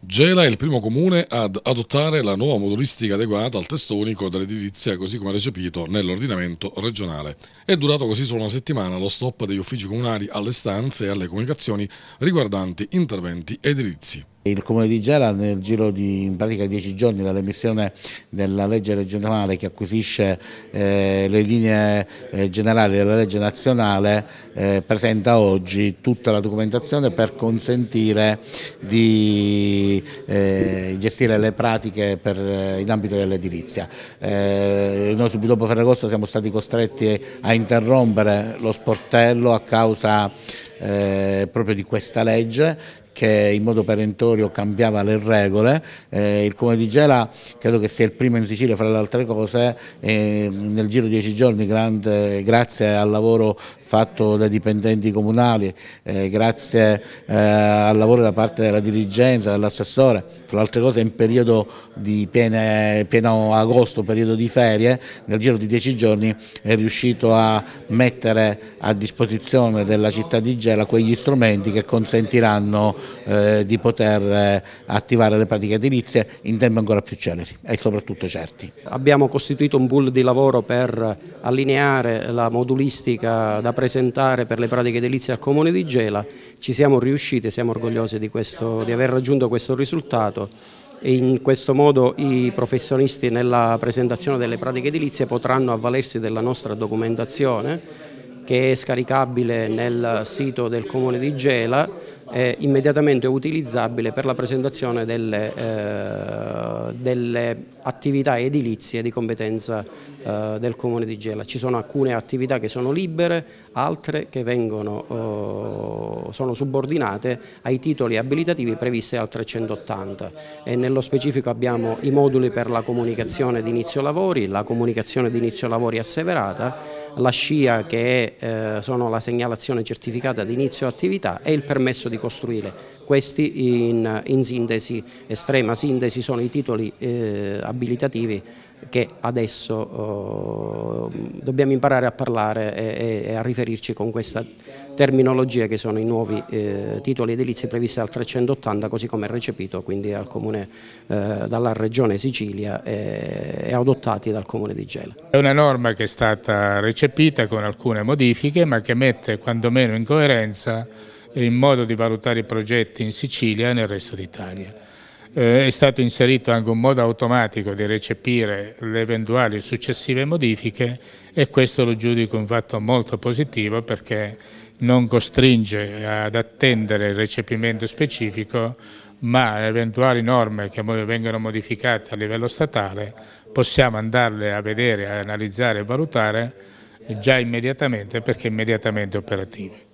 Gela è il primo comune ad adottare la nuova modulistica adeguata al testo unico dell'edilizia così come recepito nell'ordinamento regionale. È durato così solo una settimana lo stop degli uffici comunali alle stanze e alle comunicazioni riguardanti interventi edilizi. Il Comune di Gela nel giro di in pratica 10 giorni dall'emissione della legge regionale che acquisisce le linee generali della legge nazionale presenta oggi tutta la documentazione per consentire di gestire le pratiche in ambito dell'edilizia. Noi subito dopo Ferragosto siamo stati costretti a interrompere lo sportello a causa proprio di questa legge che in modo perentorio cambiava le regole. Il Comune di Gela credo che sia il primo in Sicilia fra le altre cose, nel giro di 10 giorni grazie al lavoro fatto dai dipendenti comunali, grazie al lavoro da parte della dirigenza, dell'assessore, fra le altre cose in periodo di pieno agosto, periodo di ferie, nel giro di 10 giorni è riuscito a mettere a disposizione della città di Gela quegli strumenti che consentiranno di poter attivare le pratiche edilizie in tempi ancora più celeri e soprattutto certi. Abbiamo costituito un pool di lavoro per allineare la modulistica da presentare per le pratiche edilizie al Comune di Gela. Ci siamo riusciti, siamo orgogliosi di aver raggiunto questo risultato. E in questo modo i professionisti nella presentazione delle pratiche edilizie potranno avvalersi della nostra documentazione che è scaricabile nel sito del Comune di Gela, è immediatamente utilizzabile per la presentazione delle attività edilizie di competenza del Comune di Gela. Ci sono alcune attività che sono libere, altre che sono subordinate ai titoli abilitativi previsti dal 380 e nello specifico abbiamo i moduli per la comunicazione di inizio lavori, la comunicazione di inizio lavori asseverata, la SCIA che sono la segnalazione certificata di inizio attività e il permesso di costruire. Questi in sintesi, estrema sintesi, sono i titoli abilitativi che adesso dobbiamo imparare a parlare e a riferirci con questa terminologia che sono i nuovi titoli edilizi previsti dal 380 così come recepito quindi al Comune, dalla Regione Sicilia e adottati dal Comune di Gela. È una norma che è stata recepita con alcune modifiche ma che mette quantomeno in coerenza il modo di valutare i progetti in Sicilia e nel resto d'Italia. È stato inserito anche un modo automatico di recepire le eventuali successive modifiche e questo lo giudico un fatto molto positivo perché non costringe ad attendere il recepimento specifico, ma eventuali norme che vengono modificate a livello statale possiamo andarle a vedere, a analizzare e valutare già immediatamente perché immediatamente operative.